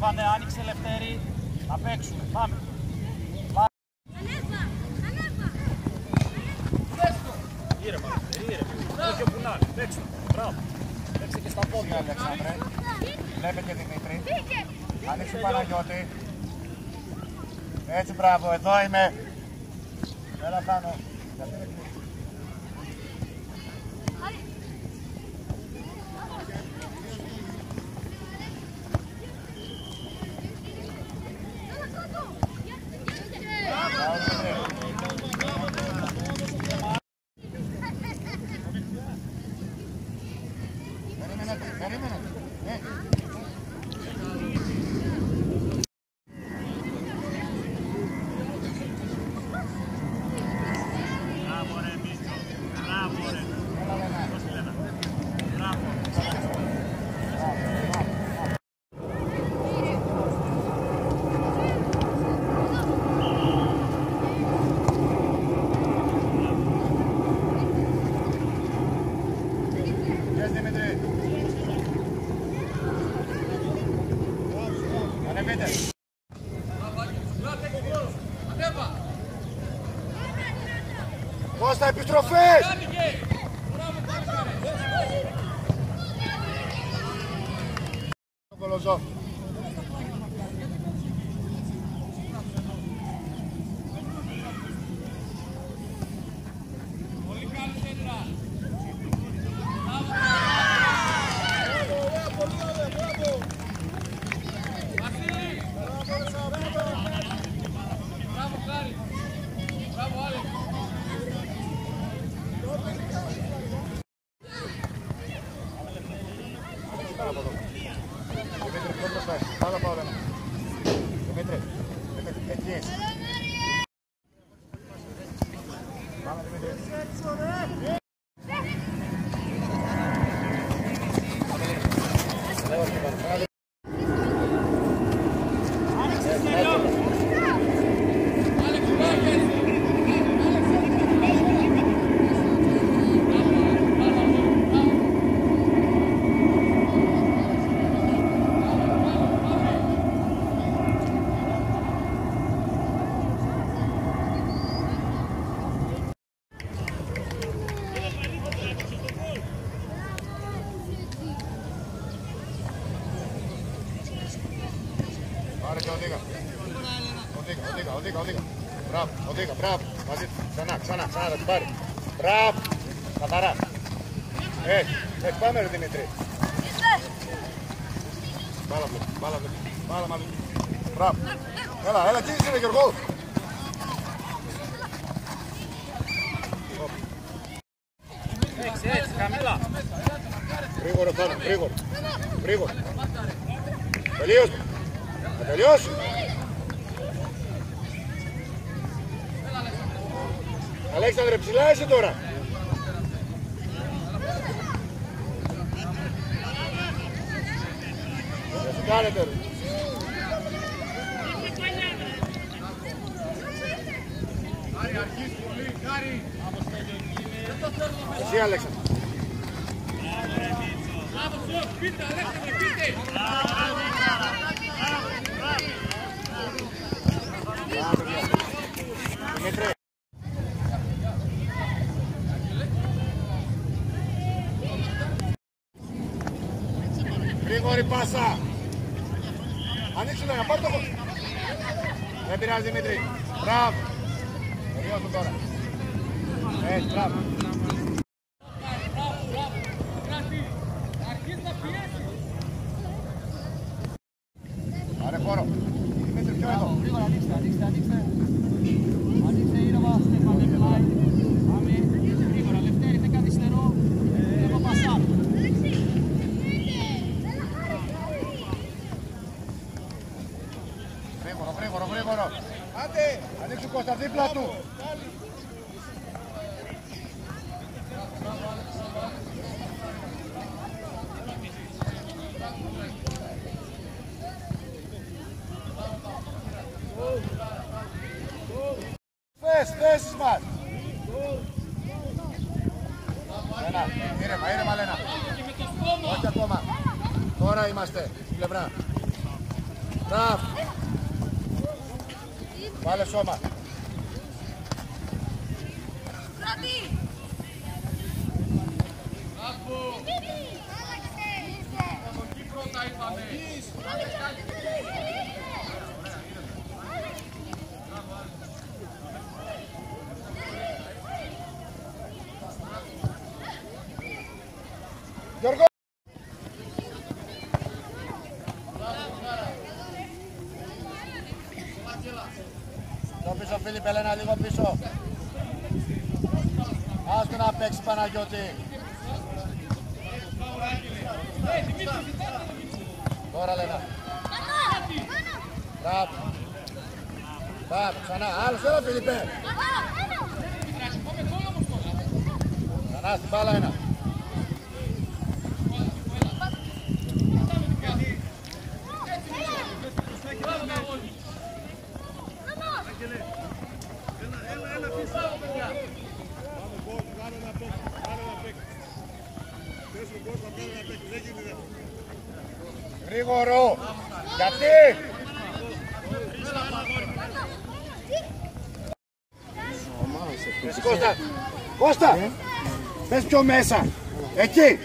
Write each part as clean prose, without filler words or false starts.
Στέφανε, άνοιξε Λευτέρη. Να παίξουμε. Πάμε. Ήρεμα, ήρεμα. Όχι όπου να είναι. Παίξου. Μπράβο. Παίξε και στα πόδια, Αλεξάνδρε. Βλέπε και Δημήτρη. Ανοίξου Παναγιώτη. Έτσι, μπράβο. Εδώ είμαι. Έλα πάνω. Κώστα, επιστροφές! Κολοζό. Πολύ καλή σέντρα. Βασίλη! Μπράβο, Χάρη! Μπράβο, Άλεξ! Πάρα πάρα. Δημήτρη, εκεί είσαι. Πάμε Δημήτρη. Πάρε και οδήγα. Οδήγα. Μπράβο, οδήγα, μπράβο. Μαζί του. Ξανά, θα την πάρει. Μπράβο. Καθαρά. Έτσι, πάμε ρε Δημήτρη. Μπάλα μαζί. Μπράβο. Έλα, τι είσαι ρε Γιώργο. Έτσι, χαμηλά. Γρήγορο πάνω, γρήγορο. Τελειώσου. Αλέξανδρε, ψηλά είσαι τώρα. Δεν σου κάνετε ρε. Αρχίζει πολύ, Χάρη. Εσύ Αλέξανδρε. Μπράβο, πείτε, Αλέξανδρε, πείτε. Δημήτρη. Γρήγορη πάσα. Ανοίξου να πάρ' το. Δεν πειράζει Δημήτρη. Μπράβο. Τελειώσου τώρα. Έτσι, μπράβο. Πάρε χώρο. Δημήτρη, πιο εδώ. Γρήγορα, ανοίξτε. Ανοίξτε ήρεμα, Στέφανε, πλάι. Πάμε. Γρήγορα, Λευτέρη, δεν καθυστερώ. Εγώ πασάρω. Γρήγορο. Άντε, ανοίξου Κώστα δίπλα του. Θέσεις μας. Λένα, ήρεμα Λένα. Όχι ακόμα. Τώρα είμαστε στην πλευρά. Μπράβο. Βάλε σώμα. Γιώργο! Το πίσω Φίλιππ, Ελένα, λίγο πίσω. Άστο να παίξει Παναγιώτη. Τώρα Ελένα. Μπράβο. Μπράβο, ξανά. Άλλος ένα Φίλιππε. Ξανά στην μπάλα ένα. Γρήγορο! Γιατί! Κώστα! Κώστα! Πες πιο μέσα! Εκεί!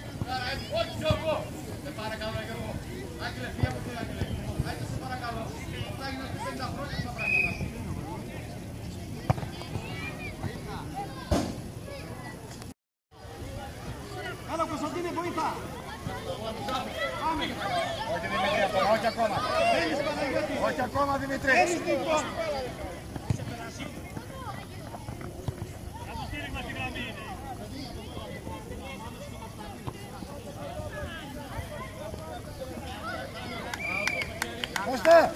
Έλα Κωνσταντίνε, βοήθα! Όχι Δημήτρη, ακόμα, όχι ακόμα! Όχι ακόμα Δημήτρη! Κώστα!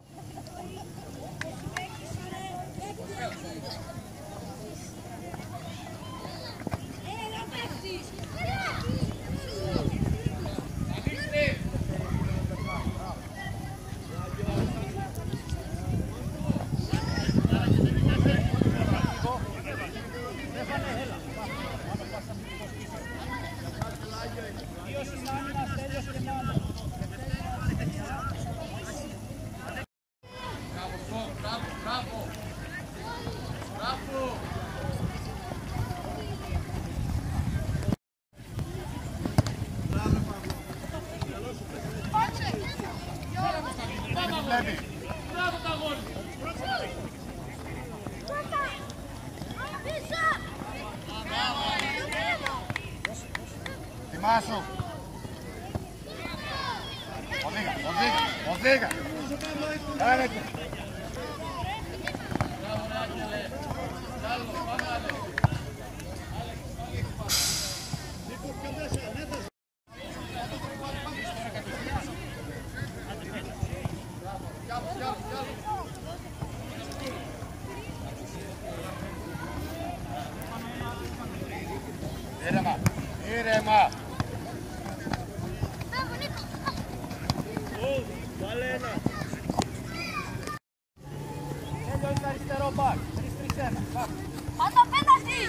Ετοιμάσου! Οδήγα! Κάνε το! Ήρεμα! Βάλε ένα! Έλιο είναι αριστερό μπακ, 3-3-1, Πάτα πέναλτι!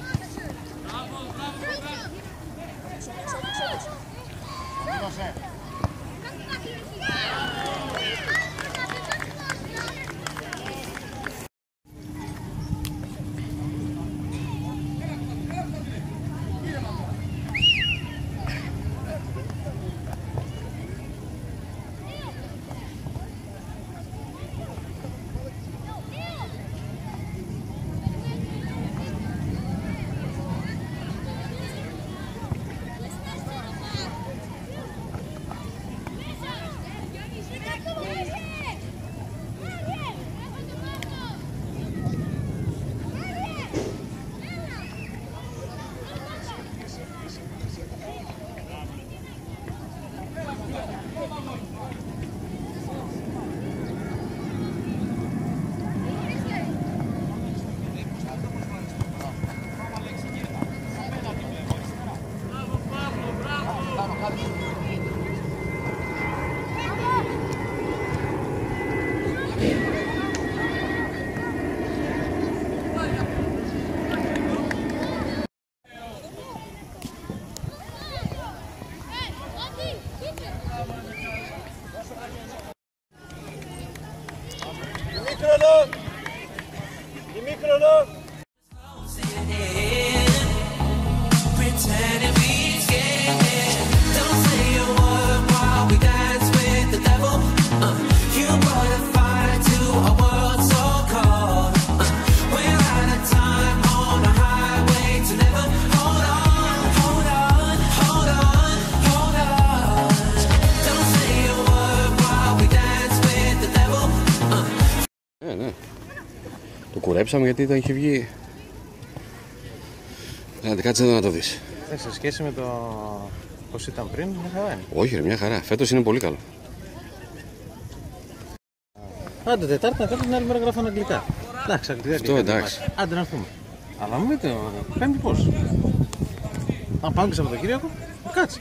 Δήλωσε! pretend it means yeah. Don't say a word while we dance with the devil. You brought a fire to a world so cold. We're out of time on the highway to never. Hold on, hold on, hold on, hold on. Don't say a word while we dance with the devil. Ναι. Το κουρέψαμε γιατί ήταν είχε βγει. Κάτσε εδώ να το δεις. Σε σχέση με το πώς ήταν πριν, μια χαρά είναι. Όχι ρε, μια χαρά. Φέτος είναι πολύ καλό. Άντε Τετάρτη να κάνουμε την άλλη μέρα γράφουν αγγλικά. Εντάξει, αγγλικά. Αυτό εντάξει. Άντε να έρθουμε. Αλλά μου πείτε, Πέμπτη πώς. Αν πάμε και Σαββατοκύριακο, κάτσε.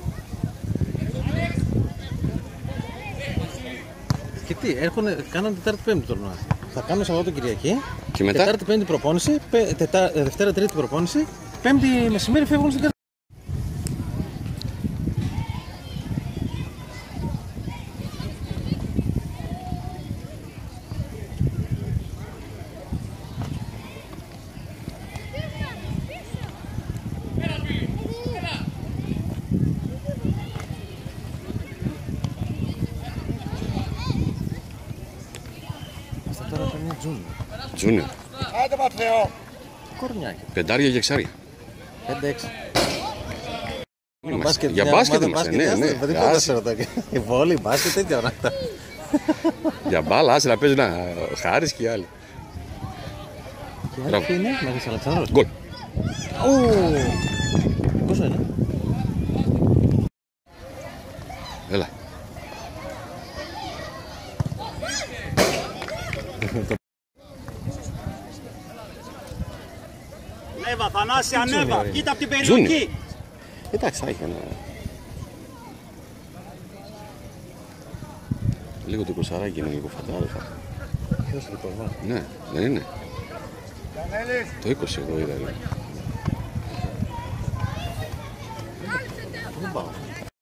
Και τι, κάνανε Τετάρτη Πέμπτη τουρνουά. Θα κάνουμε Σαββατοκυριακή. Και μετά. Τετάρτη Πέμπτη προπόνηση. Δευτέρα Τρίτη προπόνηση. Πέμπτη μεσημέρι φεύγουν στην Καρδιά. Αυτά τώρα θα είναι Τζούνιο. Άντε Ματθαίο. κορνιάκι. Πεντάρια και εξάρια. 5-6. Για μπάσκετ είμαστε, ναι, ναι. Η βόλη, μπάσκετ, τέτοια πράγματα. Για μπάλα, άσε να παίζουν ο Χάρης και οι άλλοι. Και άλλη είναι, Μέγας Αλεξάνδρος. Γκολ. Πόσο είναι? Έλα. Ανέβα, Θανάση, ανέβα. Κοίτα από την περιοχή. Εντάξει, θα έχει ένα. Λίγο το κοσαράκι είναι λίγο φαντάρο. Ποιος είναι το κορμά? Ναι, δεν είναι. Κανέλης. Το 20 εγώ είδα. Δεν πάω.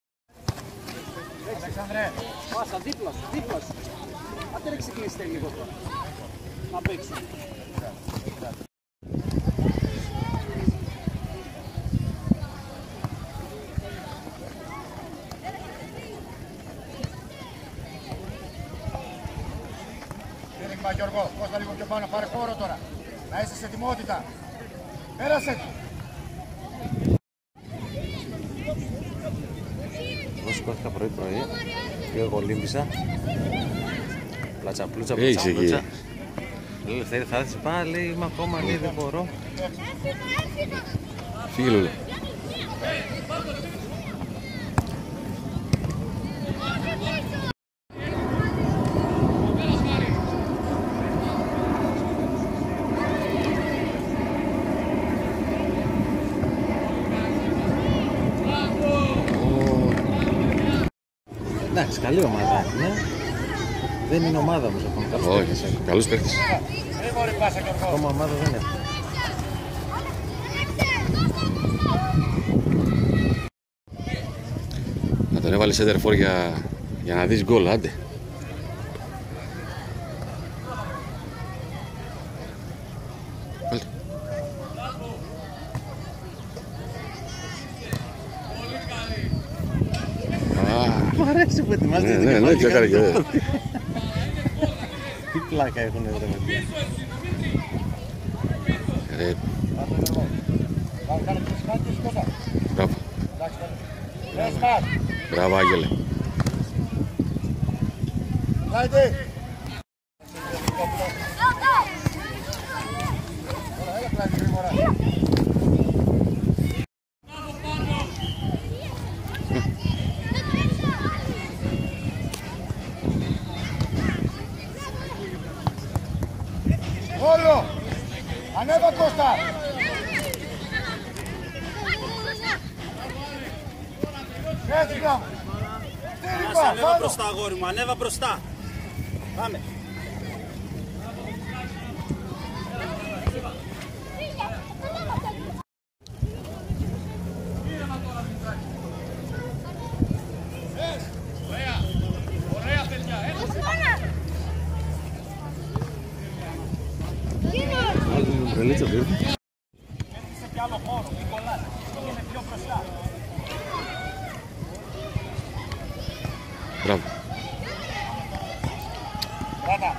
Αλεξάνδρε. Πάσα, δίπλα σου, δίπλα σου. Άντε ρε ξεκινήστε λίγο τώρα. Να παίξουμε. Σύριγμα Γιώργο, Κώστα λίγο πιο πάνω, πάρε χώρο τώρα. Να είσαι σε ετοιμότητα. Πέρασε. Εγώ σηκώθηκα πρωί-πρωί, πήγα εγώ λύμπησα. Πλάτσα, πλούτσα, Έχεις πλούτσα, εκεί. πλούτσα. Λέει Λευτέρη, θα έρθεις πάλι, λέει, είμαι ακόμα, λέει, δεν μπορώ. Φύγε Λούλα. Εντάξει, καλή ομάδα είναι. Δεν είναι ομάδα όμως ακόμα. Καλούς παίκτες Όχι, έχουν. καλούς παίκτες. Γρήγορη πάσα Γιώργο. Ακόμα ομάδα δεν έχουν. Να τον έβαλε σέντερφορ για να δεις γκολ, άντε. Βάλτε. Μου αρέσει που ετοιμάζεται. Ναι, ναι, πιο καλά. Τι πλάκα έχουν εδώ με παιδιά. Ρε, Πάμε κάνε και σημάδι και σηκώτα. μπράβο. Εντάξει, πες μας. Μπράβο, Άγγελε. Λάιντε. Έλα, πλάι γρήγορα. Όλο! Ανέβα Κώστα! Έτσι να! Στήριγμα! Ανέβα μπροστά, αγόρι μου, ανέβα μπροστά. Πάμε. Ωραία παιδιά, Άλλη μου τρελίτσα δείχνει. Σε κι άλλο χώρο, μην κολλάς. Πήγαινε Μπράβο. Κράτα.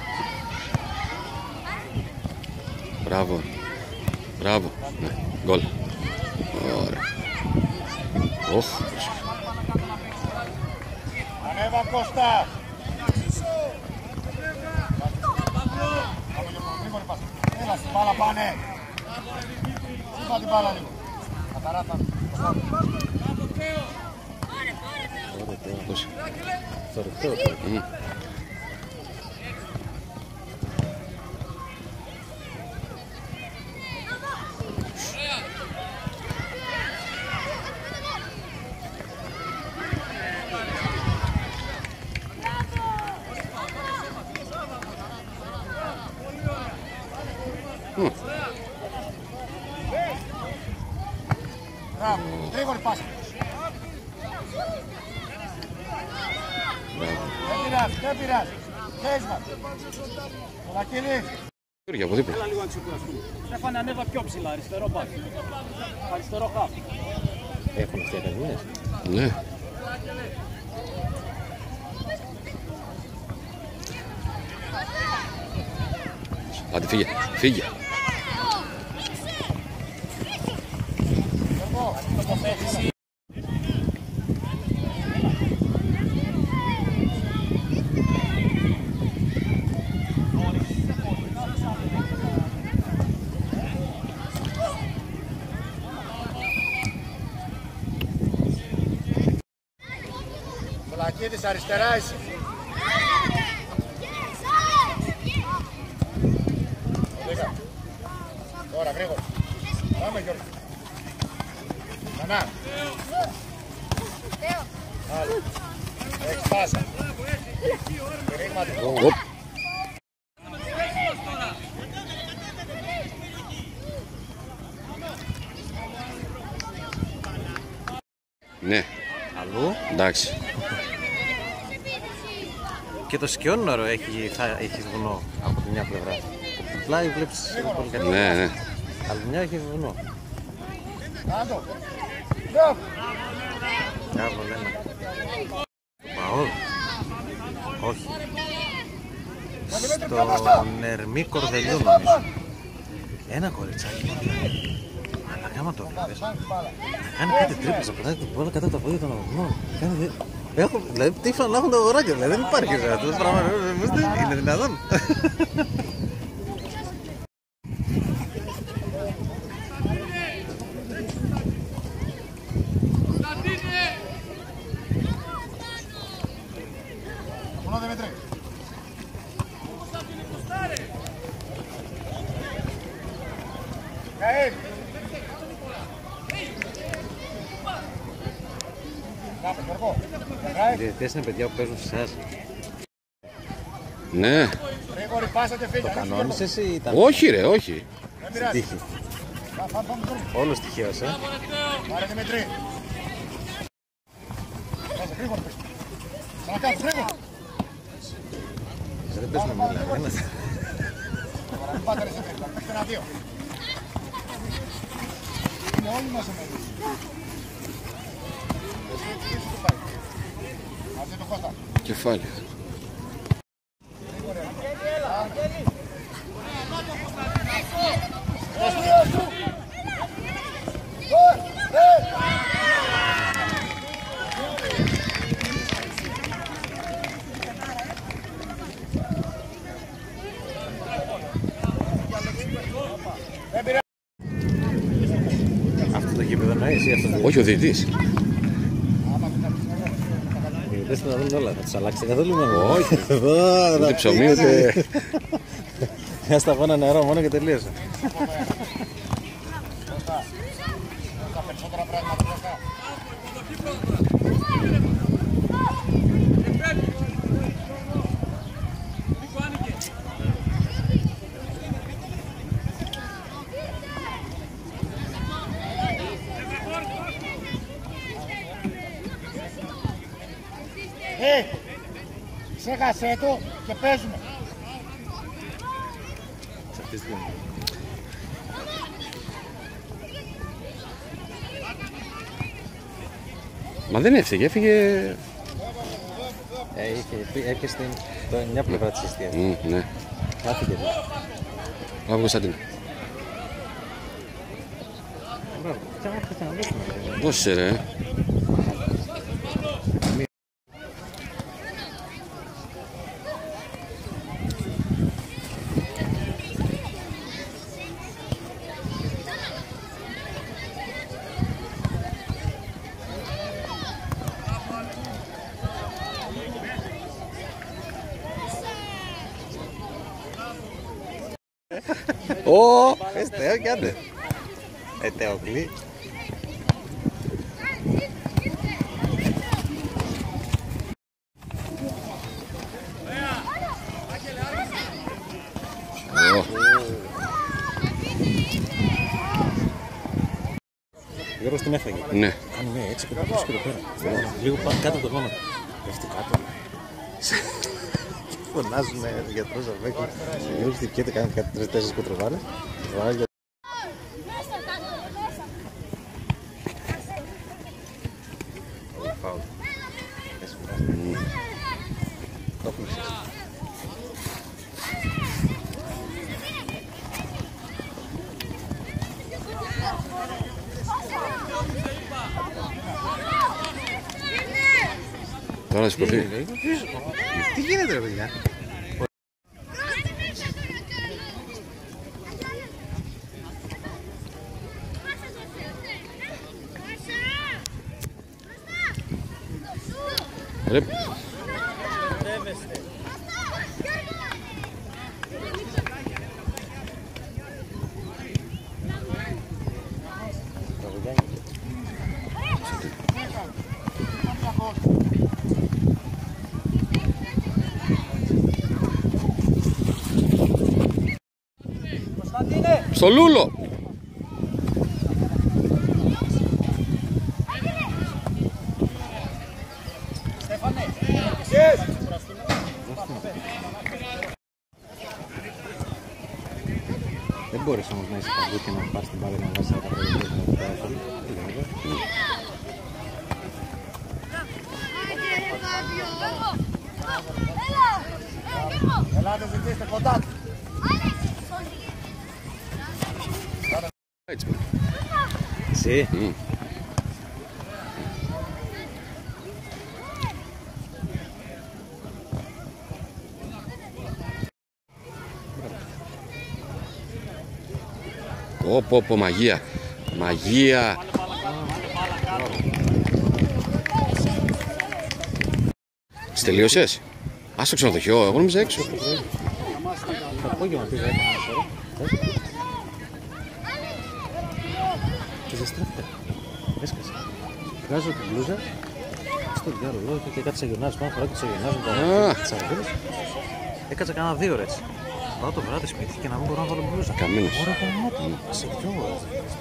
Μπράβο. Μπράβο. Ναι, γκολ. Ωραία. Οχ. Ανέβα Κώστα. Έλα στην μπάλα πάνε. Σήκω την μπάλα λίγο. Καταράτα. Μπράβο, γρήγορη πάσα. Δεν πειράζει, δεν πειράζει. Χέσμα. Κολακίνη. Γιώργη, από δίπλα. Στέφανε, ανέβα πιο ψηλά, αριστερό μπακ. Αριστερό χαφ. Έχουν αυτοί ακαδημίες. Ναι. Άντε φύγε, φύγε. Κολακίνης αριστερά εσύ. Τώρα γρήγορα. Πάμε Γιώργο. Ξανά. Άλλο. Έχεις πάσα. Ρήγματι. Οπ. Ναι, Αλλού. εντάξει. Και το σκιόνωρο έχει βουνό από τη μια πλευρά. Απλά βλέπεις πολύ κάτι. Ναι, ναι. Αλλά μια έχει βουνό. Κάντο. Μπράβο. Μπράβο, λέμε. Παόλ. Όχι. Στον Ερμή Κορδελιού νομίζω. Ένα κοριτσάκι. Αλλά κάμα το βλέπεις. Να κάνει κάτι τρίπλες, να πατάει την μπάλα κάτω από τα πόδια των αγωνών. Έχω, δηλαδή τι φανά έχουν τα αγοράκια, δηλαδή δεν υπάρχει αυτό το πράγμα. Είναι δυνατόν. Μόνο Δημήτρη. Καΐν. Κάπου Γιώργο. Οι διαιτητές είναι παιδιά που παίζουν σε εσάς. Ναι. Γρήγορη πάσα και φύγει. Κανόνισες ή ήταν Όχι ρε, όχι. Δεν πειράζει. τύχη. Πάμε. Όλος τυχαίος, Πάρε Δημήτρη. Πάσε γρήγορα. Ξανακάτω γρήγορα. Δεν παίζουμε μίλα. Μην πάτε ρε σε μίλα. Έχετε ένα-δύο. Είναι όλοι μας εμείς. Μαζί του Κώστα. Κεφάλι. Αυτό το γήπεδο εννοείς ή αυτό το Όχι ο διαιτητής. Οι διαιτητές θα τα δουν όλα, θα τους αλλάξετε καθόλου μόνο. Όχι. Ούτε ψωμί ούτε... Ας τα πω ένα νερό μόνο και τελείωσε. Τα περισσότερα πράγματα Κώστα. Ξέχασέ το και παίζουμε. Σε αυτή τη στιγμή. Μα δεν έφυγε, έφυγε... Έπιασε μια πλευρά της εστίας. Ναι. Άφηκε εδώ. Πάμε Κωνσταντίνο. Μπράβο. Θα να δώσουμε. Δώσε ρε. Ω, Θεό κι άντε. Θεόκλη. Γιώργος την έφαγε. Ναι. Κάνει ναι, έτσι και το πίσω και το πέρα. Λίγο κάτω από το γόνατο. Πέφτει κάτω. Φωνάζουμε γιατρός Αρβέκη. Ο Γιώργος δικαιέται, κάνει κάτι 3-4 κοτροβάρες. Φάουλ. Το πλήξες. Τώρα να σηκωθεί. Τι γίνεται ρε παιδιά. Ρε. Στο Λούλο. Δεν μπορείς όμως να είσαι παντού και να πάρεις την μπάλα να βάζεις τα πράγματα που θα έφερε. Ελάτε, ζητήστε κοντά του. Έτσι. Εσύ. Πω, μαγεία. Μαγεία. Τις τελείωσες? Ας το ξενοδοχείο, εγώ νόμιζα έξω. Το απόγευμα πήγα έκανα ένα σώρο. Και ζεστράφηκα. Έσκασε. Βγάζω την μπλούζα στο διάλογο και κάτι σε γιονάζεις πάνω, φοράω και σε γιονάζεις με τις σαρδίνες. Έκατσα κανένα 2 ώρες. Πάω το βράδυ σπίτι και να μην μπορώ να βάλω μπλούζα. Καμένος. Ωραία κομμάτι. Σε 2 ώρες.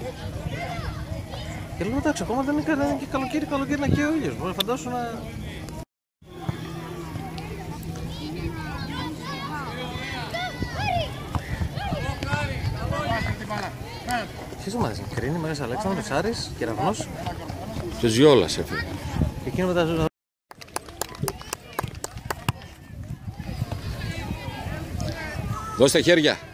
Και λέω εντάξει, ακόμα δεν είναι και καλοκαίρι να καίει ο ήλιος. Μπορεί φαντάσου να... Ποιος μου άρεσε, Κρίνη, Μάγας Αλέξανδρος, Άρης, Κεραυνός. Το Ζιόλας έφυγε. Και εκείνο με τα... Δώστε χέρια.